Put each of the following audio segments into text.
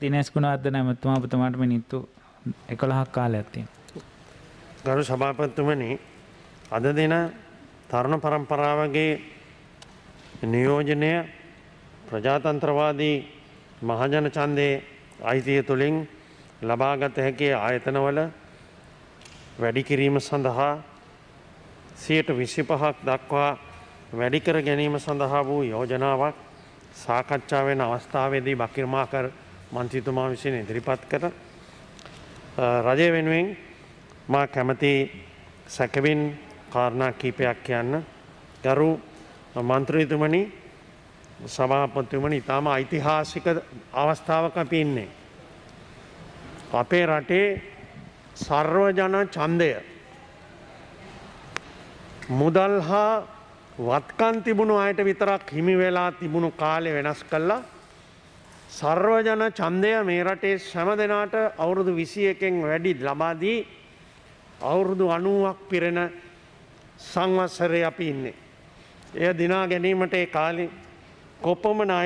දිනේෂ් ගුණවර්ධන ඇමතුමා ඔබතුමාට මිනිත්තු 11ක් කාලයක් තියෙනවා. ගරු සභාපතිතුමනි, අද දින තරුණ පරම්පරාවගේ නියෝජනය ප්‍රජාතන්ත්‍රවාදී මහජන ඡන්දයේ අයිතිය තුළින් ලබාගත හැකි ආයතනවල වැඩි කිරීම සඳහා 25% දක්වා වැඩි කර ගැනීම සඳහා වූ යෝජනාවක් සාකච්ඡා වෙන අවස්ථාවේදී බකිරමාකර් මන්ත්‍රීතුමා විසින් ඉදිරිපත් කර රජය වෙනුවෙන් මා කැමති සැකවින් කාරණා කීපයක් කියන්න. ගරු මන්ත්‍රීතුමනි, සභාපතිතුමනි, ඉතාම ඓතිහාසික අවස්ථාවක අපි ඉන්නේ. අපේ රටේ සර්වජන ඡන්දය මුදල් හා වත්කම් තිබුණු අයට විතරක් හිමි වෙලා තිබුණු කාලේ වෙනස් කළා. සර්වජන ඡන්දය මේ රටේ හැම දෙනාට අවුරුදු 21කින් වැඩි ලබා දී අවුරුදු 90ක් පිරෙන සංවත්සරේ අපි ඉන්නේ. එය දිනා ගැනීමට ඒ කාලේ කොපමණ අය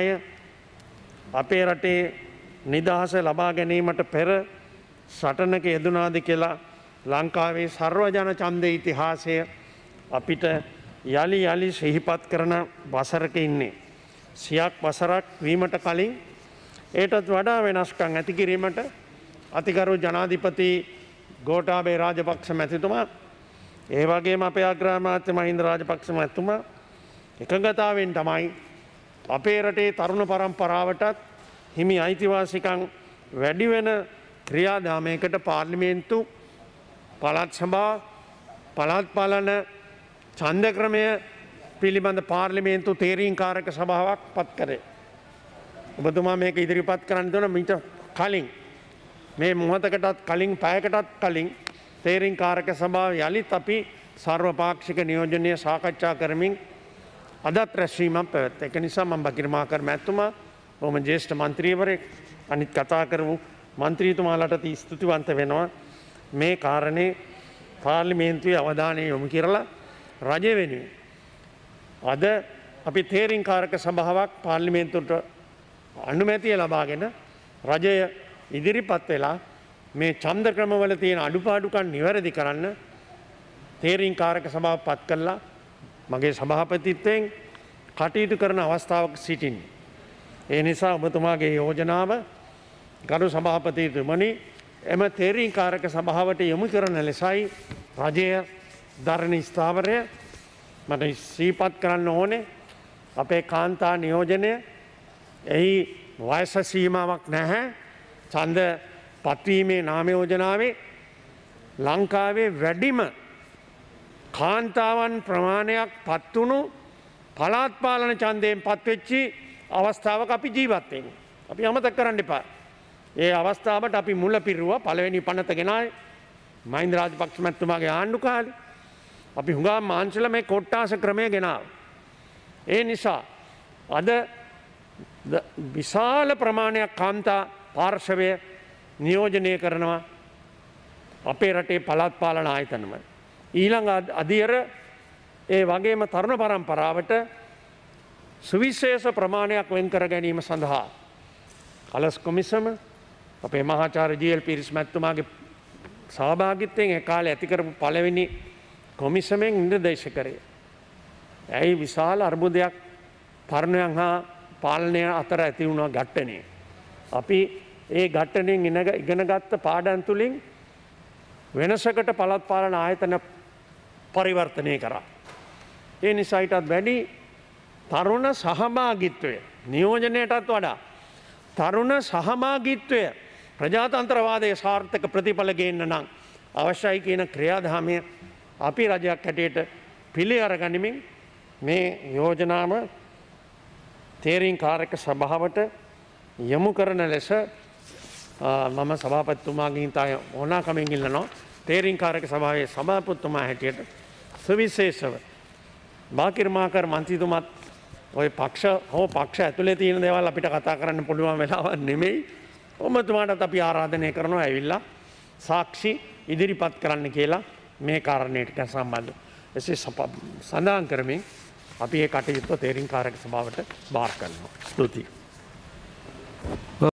අපේ රටේ නිදහස ලබා ගැනීමට පෙර සටනක යෙදුනාද කියලා ලංකාවේ සර්වජන ඡන්දේ ඉතිහාසය අපිට යලි යලි සිහිපත් කරන වසරක ඉන්නේ. සියක් වසරක් වීමට කලින් ඒටත් වඩා වෙනස්කම් ඇති කිරීමට අතිගරු ජනාධිපති ගෝඨාභය රාජපක්ෂ මැතිතුමා, ඒ වගේම අපේ අග්‍රාමාත්‍ය මහින්ද රාජපක්ෂ මැතිතුමා එකඟතාවෙන් තමයි අපේ රටේ තරුණ පරම්පරාවටත් හිමි අයිතිවාසිකම් වැඩි වෙන ක්‍රියාදාමයකට පාර්ලිමේන්තු, පළාත් සභා, පළාත් පාලන ඡන්ද ක්‍රමය පිළිබඳ පාර්ලිමේන්තු තේරීම්කාරක සභාවක් පත් කරේ. ඔබතුමා මේක ඉදිරිපත් කරන්න දුන මීට කලින්, මේ මොහොතකටත් කලින්, පැයකටත් කලින් තේරීම්කාරක සභාව යලිත් අපි සර්වපාක්ෂික නියෝජනය සාකච්ඡා කරමින් අදත් රැස්වීමක් පැවැත්වුවා. ඒක නිසා මම බකිරමාකර් මැතිතුමා, බොහොම ජ්‍යෙෂ්ඨ මන්ත්‍රීවරයෙක්, අනිත් කතා කරමු මන්ත්‍රීතුමාලට ස්තුතිවන්ත වෙනවා මේ කාරණේ පාර්ලිමේන්තුවේ අවධානය යොමු කරලා රජය වෙනුවෙන් අද අපි තේරීම්කාරක සභාවක් පාර්ලිමේන්තුවට අනුමැතිය ලබාගෙන රජය ඉදිරිපත් වෙලා මේ ඡන්ද ක්‍රමවල තියෙන අඩුපාඩුකම් නිවැරදි කරන්න තේරීම්කාරක සභාව පත් කළා මගේ සභාපතිත්වයෙන් කටයුතු කරන අවස්ථාවක සිටින්නේ. ඒ නිසා ඔබතුමාගේ යෝජනාව ගරු සභාපතිතුමනි එම තේරීම්කාරක සභාවට යොමු කරන ලෙසයි රජය දරණ ස්ථාවරය මට සිහිපත් කරන්න ඕනේ. අපේ කාන්තා නියෝජනය එහි වයස සීමාවක් නැහැ. ඡන්ද පත්වීමේ නාම යෝජනාවේ ලංකාවේ වැඩිම කාන්තාවන් ප්‍රමාණයක් පත්වුණු පළාත් පාලන ඡන්දයෙන් පත්වෙච්චි අවස්ථාවක අපි ජීවත් වෙන්නේ. අපි අමතක කරන්න එපා. ඒ අවස්ථාවට අපි මුල පිරුවා. පළවෙනි පනත ගෙනාවේ මහින්ද රාජපක්ෂ මැතිතුමාගේ ආණ්ඩු කාලේ. අපි හුඟා මාංශල මේ කොට්ටාස ක්‍රමය ගෙනාවා. ඒ නිසා අද විශාල ප්‍රමාණයක් කාන්තා පාර්ශවය නියෝජනය කරනවා අපේ රටේ පළාත් පාලන ආයතනවල. ඊළඟ අධියර ඒ වගේම තරුණ පරම්පරාවට සුවිශේෂ ප්‍රමාණයක් වෙන් කර ගැනීම සඳහා කලස් කොමිසම අපේ මහාචාර්ය ජී.එල්. පීරිස් මැතිතුමාගේ සහභාගීත්වයෙන් ඒ කාලේ ඇති කරපු පළවෙනි කොමිසමෙන් නිර්දේශ කරේ. ඇයි විශාල අර්බුදයක් තරුණයන් හා පාලනය අතර ඇති වුණා ගැටණේ. අපි ඒ ගැටණෙන් ඉගෙනගත්ත පාඩම් තුලින් වෙනසකට පළාත් පාලන ආයතන පරිවර්තනය කරා. ඒ නිසා ඊටත් වැඩි තරුණ සහභාගීත්වය නියෝජනයටත් වඩා තරුණ සහභාගීත්වය ප්‍රජාතන්ත්‍රවාදයේ සාර්ථක ප්‍රතිඵල ගේන්න නම් අවශ්‍යයි කියන ක්‍රියාදාමය අපි රජයක් හැටියට පිළි අරගනිමින් මේ යෝජනාව තේරීම්කාරක සභාවට යොමු කරන ලෙස මම සභාපතිතුමාගෙන් ඕනකමින් ඉල්ලනවා. තේරීම්කාරක සභාවේ සභාපතිතුමා හැටියට සවිශේෂව බකිරමාකර් මන්ත්‍රීතුමත් ඔය පක්ෂ ඇතුලේ තියෙන දේවල් අපිට කතා කරන්න පුළුවන් වෙලාවක් නෙමෙයි. ඔබතුමාටත් අපි ආරාධනය කරනවා ඇවිල්ලා සාක්ෂි ඉදිරිපත් කරන්න කියලා මේ කාරණයට සම්බන්ධ. එසේ සඳහන් කරමින් අපි ඒ කටයුත්ත තේරීම්කාරක සභාවට බාර කරනවා. ස්තුතියි.